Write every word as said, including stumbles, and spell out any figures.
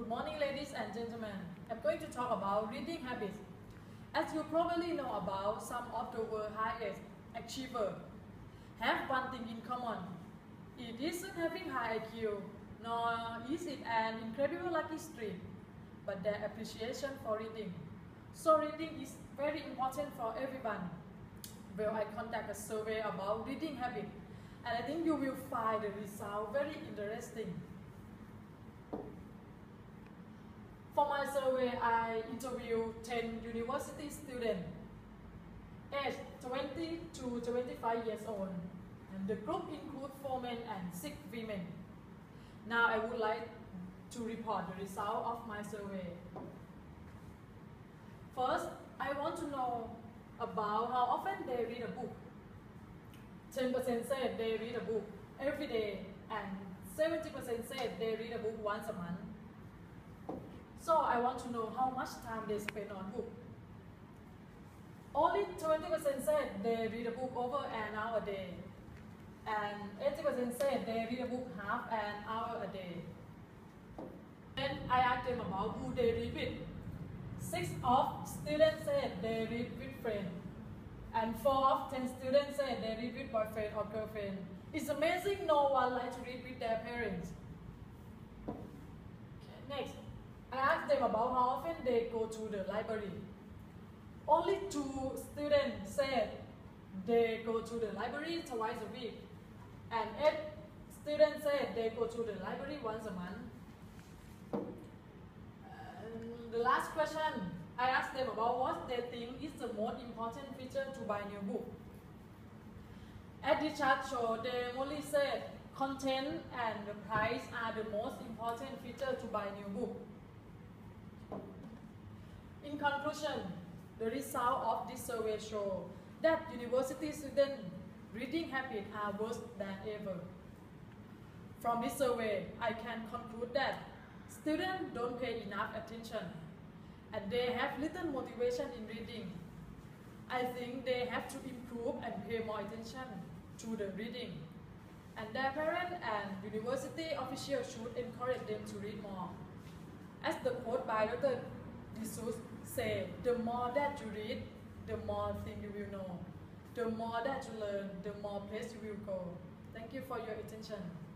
Good morning, ladies and gentlemen. I'm going to talk about reading habits. As you probably know about, some of the world's highest achievers have one thing in common. It isn't having high I Q, nor is it an incredible lucky streak, but their appreciation for reading. So reading is very important for everyone. Well, I conduct a survey about reading habit, and I think you will find the result very interesting. For my survey, I interviewed ten university students, aged twenty to twenty-five years old, and the group includes four men and six women. Now I would like to report the result of my survey. First, I want to know about how often they read a book. ten percent said they read a book every day, and seventy percent said they read a book once a month. So I want to know how much time they spend on book. Only twenty percent said they read a book over an hour a day, and eighty percent said they read a book half an hour a day. Then I asked them about who they read with. Six of students said they read with friends, and four of ten students said they read with boyfriend or girlfriend. It's amazing no one likes to read with their parents. Okay, next, I asked them about how often they go to the library. Only two students said they go to the library twice a week, and eight students said they go to the library once a month. And the last question, I asked them about what they think is the most important feature to buy new book. At the chart show, they only said content and the price are the most important feature to buy new book. In conclusion, the result of this survey show that university students' reading habits are worse than ever. From this survey, I can conclude that students don't pay enough attention, and they have little motivation in reading. I think they have to improve and pay more attention to the reading, and their parents and university officials should encourage them to read more. As the quote by Doctor Jesus say, the more that you read, the more things you will know. The more that you learn, the more place you will go. Thank you for your attention.